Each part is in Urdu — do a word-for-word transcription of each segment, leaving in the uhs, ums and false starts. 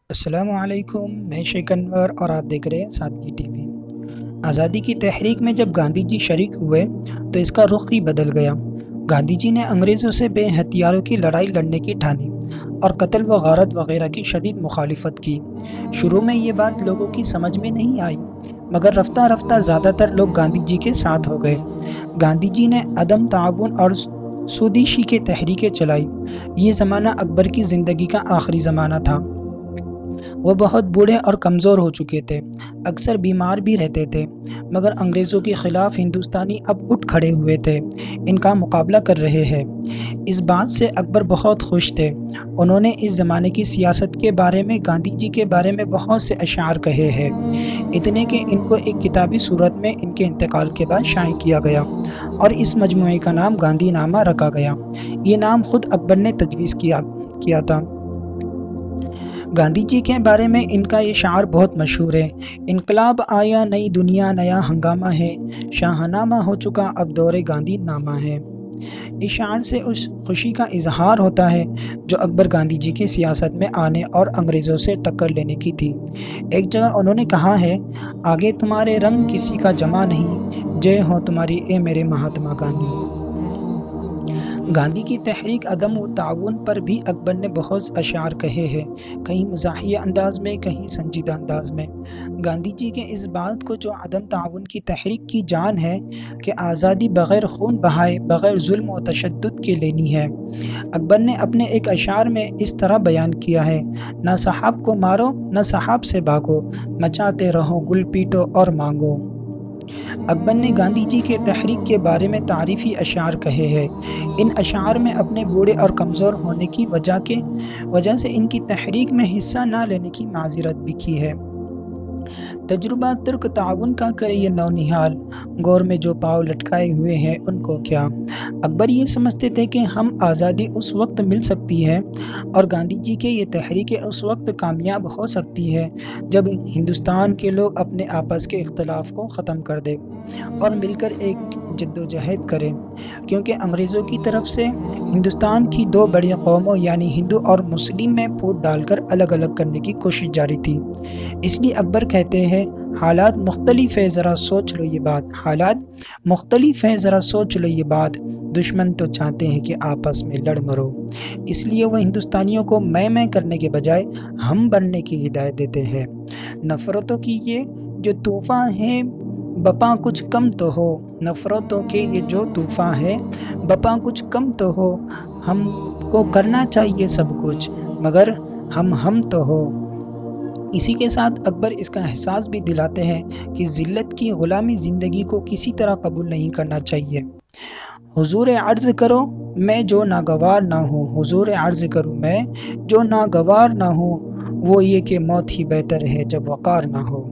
السلام علیکم، میں شیخ انور اور آپ دیکھ رہے ہیں سادگی ٹی وی۔ آزادی کی تحریک میں جب گاندھی جی شریک ہوئے تو اس کا رخ ہی بدل گیا۔ گاندھی جی نے انگریزوں سے بے ہتھیاروں کی لڑائی لڑنے کی ٹھانی اور قتل و غارت وغیرہ کی شدید مخالفت کی۔ شروع میں یہ بات لوگوں کی سمجھ میں نہیں آئی، مگر رفتہ رفتہ زیادہ تر لوگ گاندھی جی کے ساتھ ہو گئے۔ گاندھی جی نے عدم تعاون اور سودیشی کے تحریکیں چلائی۔ یہ زمانہ اکبر کی زندگی کا آخری زمانہ تھا۔ وہ بہت بوڑھے اور کمزور ہو چکے تھے، اکثر بیمار بھی رہتے تھے، مگر انگریزوں کے خلاف ہندوستانی اب اٹھ کھڑے ہوئے تھے، ان کا مقابلہ کر رہے ہیں۔ اس بات سے اکبر بہت خوش تھے۔ انہوں نے اس زمانے کی سیاست کے بارے میں گاندھی جی کے بارے میں بہت سے اشعار کہے ہیں، اتنے کہ ان کو ایک کتابی صورت میں ان کے انتقال کے بعد شائع کیا گیا اور اس مجموعے کا نام گاندھی نامہ رکھا گیا۔ یہ نام خود اکبر نے تجویز کیا کیا تھا۔ گاندھی جی کے بارے میں ان کا یہ شعر بہت مشہور ہے: انقلاب آیا، نئی دنیا، نیا ہنگامہ ہے، شاہنامہ ہو چکا، اب دور گاندھی نامہ ہے۔ اس شعر سے اس خوشی کا اظہار ہوتا ہے جو اکبر گاندھی جی کی سیاست میں آنے اور انگریزوں سے ٹکر لینے کی تھی۔ ایک جگہ انہوں نے کہا ہے: آگے تمہارے رنگ کسی کا جمع نہیں، جے ہو تمہاری اے میرے مہاتما گاندھی۔ گاندھی کی تحریک عدم و تعاون پر بھی اکبر نے بہت اشعار کہے ہیں، کہیں مزاحیہ انداز میں، کہیں سنجیدہ انداز میں۔ گاندھی جی کے اس بات کو جو عدم تعاون کی تحریک کی جان ہے کہ آزادی بغیر خون بہائے، بغیر ظلم و تشدد کے لینی ہے، اکبر نے اپنے ایک اشعار میں اس طرح بیان کیا ہے: نہ صاحب کو مارو، نہ صاحب سے بھاگو، مچاتے رہو گل پیٹو اور مانگو۔ اکبر نے گاندھی جی کے تحریک کے بارے میں تعریفی اشعار کہے ہیں۔ ان اشعار میں اپنے بوڑھے اور کمزور ہونے کی وجہ کے وجہ سے ان کی تحریک میں حصہ نہ لینے کی معذرت بھی کی ہے۔ تجربہ ترک تعاون کا کرے یہ نونہال، گور میں جو پاؤں لٹکائے ہوئے ہیں ان کو کیا۔ اکبر یہ سمجھتے تھے کہ ہم آزادی اس وقت مل سکتی ہے اور گاندھی جی کے یہ تحریکیں اس وقت کامیاب ہو سکتی ہے جب ہندوستان کے لوگ اپنے آپس کے اختلاف کو ختم کر دیں اور مل کر ایک جدوجہد کریں، کیونکہ انگریزوں کی طرف سے ہندوستان کی دو بڑی قوموں یعنی ہندو اور مسلم میں پھوٹ ڈال کر الگ الگ کرنے کی کوشش جاری تھی۔ اس لیے اکبر کہتے ہیں: حالات مختلف ہے، ذرا سوچ لو یہ بات، حالات مختلف ہے، ذرا سوچ لو یہ بات، دشمن تو چاہتے ہیں کہ آپس میں لڑ مرو۔ اس لیے وہ ہندوستانیوں کو میں میں کرنے کے بجائے ہم بننے کی ہدایت دیتے ہیں۔ نفرتوں کی یہ جو طوفان ہے بپا کچھ کم تو ہو، نفرتوں کے یہ جو طوفان ہے بپا کچھ کم تو ہو، ہم کو کرنا چاہیے سب کچھ مگر ہم ہم تو ہو۔ اسی کے ساتھ اکبر اس کا احساس بھی دلاتے ہیں کہ ذلت کی غلامی زندگی کو کسی طرح قبول نہیں کرنا چاہیے۔ حضور عرض کرو میں جو ناگوار نہ ہوں، حضور عرض کروں میں جو ناگوار نہ ہوں، وہ یہ کہ موت ہی بہتر ہے جب وقار نہ ہو۔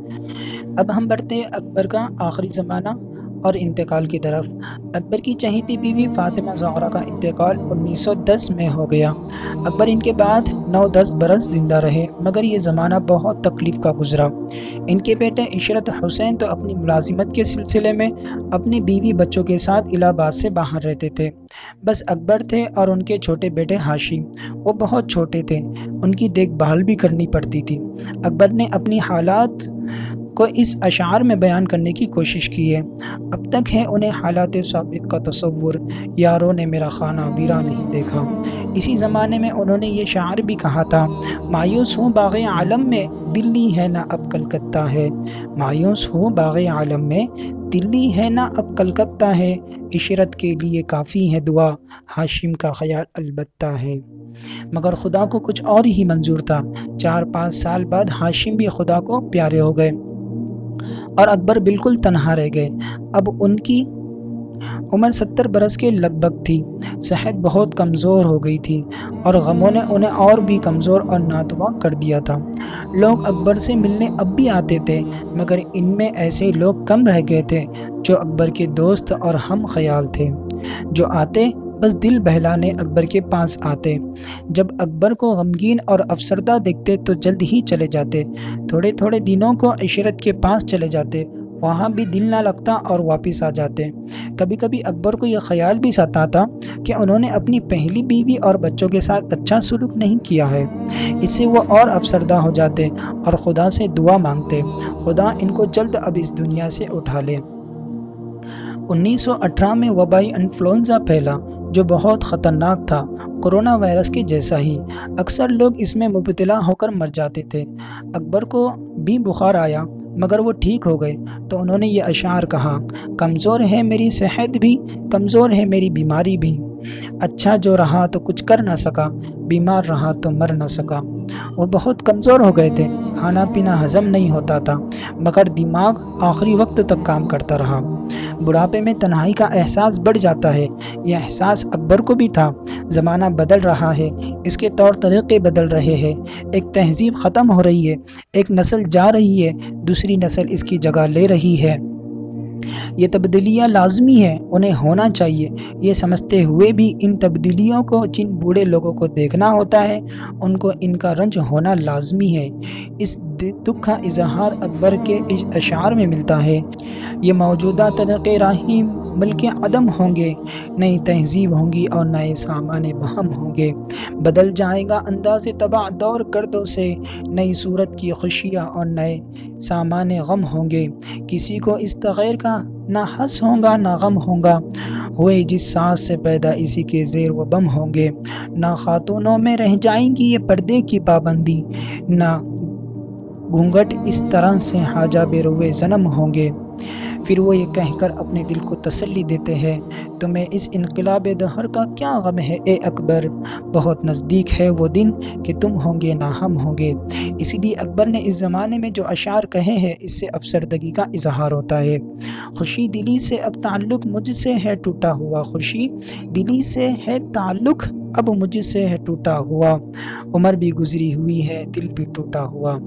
اب ہم بڑھتے ہیں اکبر کا آخری زمانہ اور انتقال کی طرف۔ اکبر کی چہیتی بیوی فاطمہ زہرا کا انتقال انیس سو دس میں ہو گیا۔ اکبر ان کے بعد نو دس برس زندہ رہے، مگر یہ زمانہ بہت تکلیف کا گزرا۔ ان کے بیٹے عشرت حسین تو اپنی ملازمت کے سلسلے میں اپنی بیوی بچوں کے ساتھ الہ آباد سے باہر رہتے تھے۔ بس اکبر تھے اور ان کے چھوٹے بیٹے ہاشم، وہ بہت چھوٹے تھے، ان کی دیکھ بھال بھی کرنی پڑتی تھی۔ اکبر نے اپنی حالات کو اس اشعار میں بیان کرنے کی کوشش کی ہے: اب تک ہے انہیں حالات سابق کا تصور، یاروں نے میرا خانہ ویران نہیں دیکھا۔ اسی زمانے میں انہوں نے یہ شعر بھی کہا تھا: مایوس ہوں باغ عالم میں، دلی ہے نہ اب کلکتہ ہے، مایوس ہوں باغ عالم میں، دلی ہے نہ اب کلکتہ ہے، عشرت کے لیے کافی ہے دعا، ہاشم کا خیال البتہ ہے۔ مگر خدا کو کچھ اور ہی منظور تھا۔ چار پانچ سال بعد ہاشم بھی خدا کو پیارے ہو گئے اور اکبر بالکل تنہا رہ گئے۔ اب ان کی عمر ستر برس کے لگ بھگ تھی، صحت بہت کمزور ہو گئی تھی اور غموں نے انہیں اور بھی کمزور اور ناتواں کر دیا تھا۔ لوگ اکبر سے ملنے اب بھی آتے تھے، مگر ان میں ایسے لوگ کم رہ گئے تھے جو اکبر کے دوست اور ہم خیال تھے۔ جو آتے بس دل بہلانے اکبر کے پاس آتے، جب اکبر کو غمگین اور افسردہ دیکھتے تو جلد ہی چلے جاتے، تھوڑے تھوڑے دنوں کو عشرت کے پاس چلے جاتے، वहाँ भी दिल ना लगता और वापस आ जाते। कभी कभी अकबर को यह ख्याल भी सताता कि उन्होंने अपनी पहली बीवी और बच्चों के साथ अच्छा सलूक नहीं किया है। इससे वो और अफसरदा हो जाते और खुदा से दुआ मांगते, खुदा इनको जल्द अब इस दुनिया से उठा ले। उन्नीस सौ अठारह में वबाई इन्फ्लुएंजा फैला जो बहुत ख़तरनाक था, कोरोना वायरस के जैसा ही। अक्सर लोग इसमें मुब्तला होकर मर जाते थे। अकबर को भी बुखार आया मगर वो ठीक हो गए तो उन्होंने ये अशार कहा, कमज़ोर है मेरी सेहत भी, कमज़ोर है मेरी बीमारी भी। अच्छा जो रहा तो कुछ कर ना सका, बीमार रहा तो मर ना सका। वो बहुत कमज़ोर हो गए थे, खाना पीना हज़म नहीं होता था मगर दिमाग आखिरी वक्त तक काम करता रहा। बुढ़ापे में तन्हाई का एहसास बढ़ जाता है, यह एहसास अकबर को भी था। ज़माना बदल रहा है, इसके तौर तरीक़े बदल रहे हैं, एक तहज़ीब ख़त्म हो रही है, एक नस्ल जा रही है, दूसरी नस्ल इसकी जगह ले रही है। ये तब्दीलियाँ लाजमी है, उन्हें होना चाहिए। ये समझते हुए भी इन तब्दीलियों को जिन बूढ़े लोगों को देखना होता है उनको इनका रंज होना लाजमी है। इस दुख का इजहार अकबर के इस अशार में मिलता है। ये मौजूदा तरीक़े राही बल्कि अदम होंगे, नई तहज़ीब होंगी और नए सामाने बहम होंगे। बदल जाएगा अंदाज़े तबाह दौर गर्दों से, नई सूरत की खुशियाँ और नए सामाने गम होंगे। किसी को इस तग़ैर का ना हंस होगा ना गम होगा, हुए जिस सांस से पैदा इसी के ज़ेर व बम होंगे। ना खातूनों में रह जाएंगी ये पर्दे की पाबंदी, ना घूंघट इस तरह से हाजाबे रुए जन्म होंगे। फिर वो ये कहकर अपने दिल को तसल्ली देते हैं, तुम्हें इस इनकलाब दहर का क्या गम है ए अकबर, बहुत नज़दीक है वो दिन कि तुम होंगे ना हम होंगे। इसीलिए अकबर ने इस ज़माने में जो अशार कहे हैं इससे अफसरदगी का इजहार होता है। खुशी दिली से अब ताल्लुक़ मुझसे है टूटा हुआ, खुशी दिली से है ताल्लुक़ अब मुझसे है टूटा हुआ। उम्र भी गुजरी हुई है, दिल भी टूटा हुआ।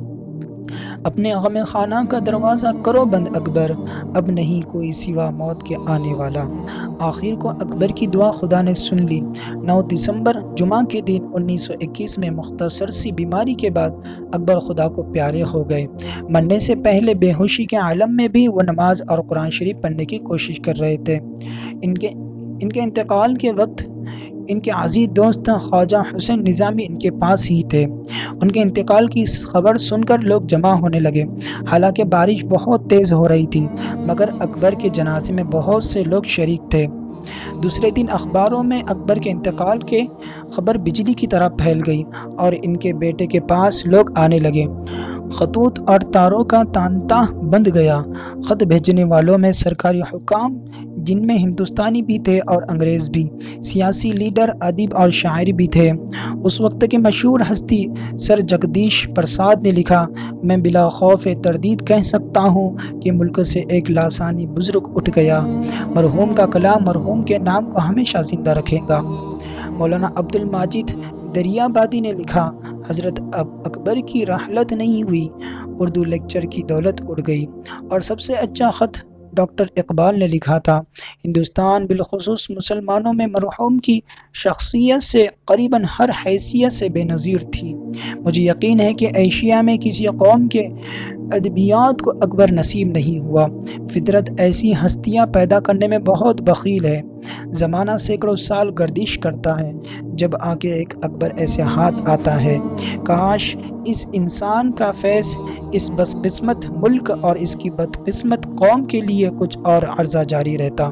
अपने गम खाना का दरवाज़ा करो बंद अकबर, अब नहीं कोई सिवा मौत के आने वाला। आखिर को अकबर की दुआ खुदा ने सुन ली। नौ दिसंबर जुमा के दिन उन्नीस सौ इक्कीस में मुख्तसर सी बीमारी के बाद अकबर खुदा को प्यारे हो गए। मरने से पहले बेहोशी के आलम में भी वो नमाज और कुरान शरीफ पढ़ने की कोशिश कर रहे थे। इनके इनके इंतकाल के वक्त इनके अजीज दोस्त ख्वाजा हुसैन निज़ामी इनके पास ही थे। उनके इंतकाल की खबर सुनकर लोग जमा होने लगे। हालांकि बारिश बहुत तेज़ हो रही थी मगर अकबर के जनाजे में बहुत से लोग शरीक थे। दूसरे दिन अखबारों में अकबर के इंतकाल के खबर बिजली की तरह फैल गई और इनके बेटे के पास लोग आने लगे। खतूत और तारों का तांता बंद गया। ख़त भेजने वालों में सरकारी हुकाम जिनमें हिंदुस्तानी भी थे और अंग्रेज़ भी, सियासी लीडर, अदीब और शायर भी थे। उस वक्त के मशहूर हस्ती सर जगदीश प्रसाद ने लिखा, मैं बिला खौफ तरदीद कह सकता हूँ कि मुल्क से एक लासानी बुज़ुर्ग उठ गया। मरहूम का कलाम मरहूम के नाम को हमेशा ज़िंदा रखेगा। मौलाना अब्दुल माजिद दरियाबादी ने लिखा, हज़रत अब अकबर की रहलत नहीं हुई, उर्दू लेक्चर की दौलत उड़ गई। और सबसे अच्छा ख़त डॉक्टर इकबाल ने लिखा था, हिंदुस्तान बिलखुसूस मुसलमानों में मरहूम की शख्सियत से करीबन हर हैसियत से बेनज़ीर थी। मुझे यकीन है कि एशिया में किसी कौम के अदबियात को अकबर नसीब नहीं हुआ। फितरत ऐसी हस्तियाँ पैदा करने में बहुत बखील है। ज़माना सैकड़ों साल गर्दिश करता है जब आके एक अकबर ऐसे हाथ आता है। काश इस इंसान का फैज़ इस बदकिस्मत मुल्क और इसकी बदकिस्मत कौम के लिए कुछ और अर्ज़ा जारी रहता।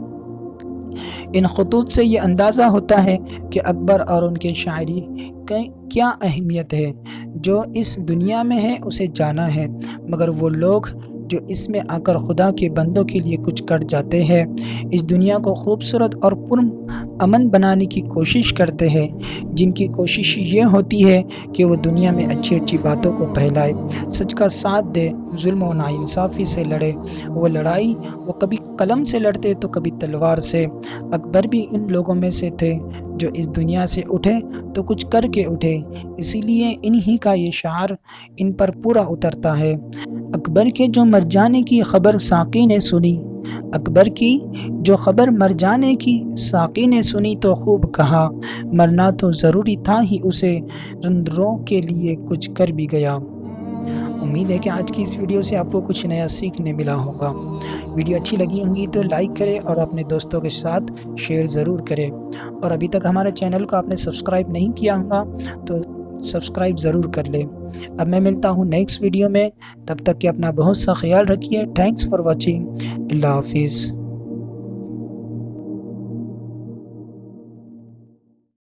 इन खतूत से ये अंदाज़ा होता है कि अकबर और उनके शायरी की क्या अहमियत है। जो इस दुनिया में है उसे जाना है, मगर वो लोग जो इसमें आकर खुदा के बंदों के लिए कुछ कर जाते हैं, इस दुनिया को खूबसूरत और पुरअमन बनाने की कोशिश करते हैं, जिनकी कोशिश ये होती है कि वो दुनिया में अच्छी अच्छी बातों को फैलाए, सच का साथ दे, जुल्म और नाइंसाफ़ी से लड़े। वो लड़ाई वो कभी कलम से लड़ते तो कभी तलवार से। अकबर भी इन लोगों में से थे जो इस दुनिया से उठे तो कुछ करके उठे, इसीलिए इन्हीं का ये शार इन पर पूरा उतरता है। अकबर के जो मर जाने की खबर साक़ी ने सुनी, अकबर की जो खबर मर जाने की साक़ी ने सुनी तो खूब कहा, मरना तो ज़रूरी था ही उसे, रंदरों के लिए कुछ कर भी गया। امید ہے کہ آج کی اس ویڈیو سے آپ کو کچھ نیا سیکھنے ملا ہوگا۔ ویڈیو اچھی لگی ہوں گی تو لائک کریں اور اپنے دوستوں کے ساتھ شیئر ضرور کریں، اور ابھی تک ہمارے چینل کو آپ نے سبسکرائب نہیں کیا ہوگا تو سبسکرائب ضرور کر لیں۔ اب میں ملتا ہوں نیکسٹ ویڈیو میں، تب تک کہ اپنا بہت سا خیال رکھیے۔ Thanks for watching. اللہ حافظ۔